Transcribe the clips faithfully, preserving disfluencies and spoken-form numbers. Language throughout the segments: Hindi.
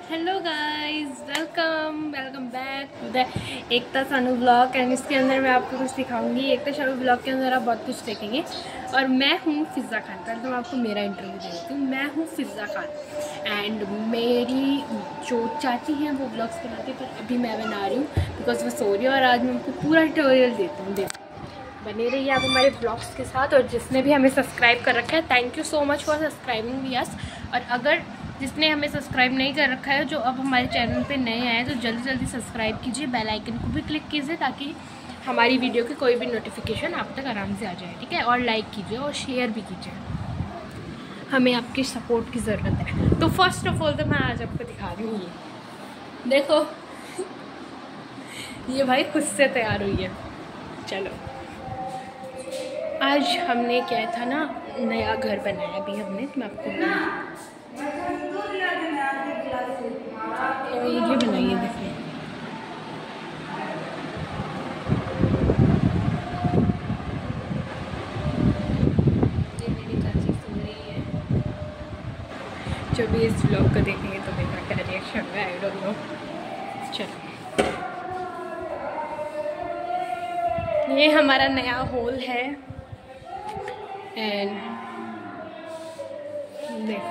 Hello guys, welcome welcome back to the Ekta Sanu blog. And इसके अंदर मैं आपको कुछ दिखाऊंगी। एकता सानू ब्लॉग के अंदर आप बहुत कुछ देखेंगे। और मैं हूँ फिज़ा खान। पहले तो मैं आपको मेरा इंटरव्यू दे देती हूँ। मैं हूँ फिज़ा खान एंड मेरी जो चाची हैं वो ब्लॉग्स बनाती है, पर अभी मैं बना रही हूँ बिकॉज वो सो रही है। और आज मैं उनको पूरा ट्यूटोरियल देती हूँ। देखो, बने रहिए आप हमारे ब्लॉग्स के साथ। और जिसने भी हमें सब्सक्राइब कर रखा है, thank you so much for subscribing we us. और अगर जिसने हमें सब्सक्राइब नहीं कर रखा है, जो अब हमारे चैनल पे नए आए हैं, तो जल्दी जल्दी सब्सक्राइब कीजिए, बेल आइकन को भी क्लिक कीजिए ताकि हमारी वीडियो की कोई भी नोटिफिकेशन आप तक आराम से आ जाए। ठीक है, और लाइक कीजिए और शेयर भी कीजिए, हमें आपकी सपोर्ट की ज़रूरत है। तो फर्स्ट ऑफ ऑल तो मैं आज आपको दिखा रही हूँ, ये देखो, ये भाई खुद से तैयार हुई है। चलो, आज हमने क्या था ना, नया घर बनाया अभी हमने, तो मैं आपको ये बनाइए। देखिए, ये मेरी चाची सो रही है। जो भी इस व्लॉग को देखेंगे तो मेरा क्या रिएक्शन है, आई डोंट नो। चलो, ये हमारा नया हॉल है एंड देखो,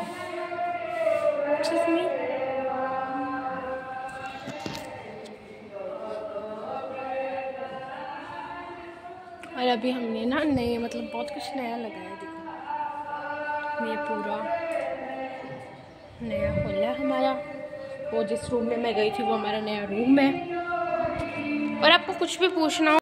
और अभी हमने ना नए मतलब बहुत कुछ नया लगाया। देखो, ये पूरा नया हॉल है हमारा। वो जिस रूम में मैं गई थी वो हमारा नया रूम है। और आपको कुछ भी पूछना हो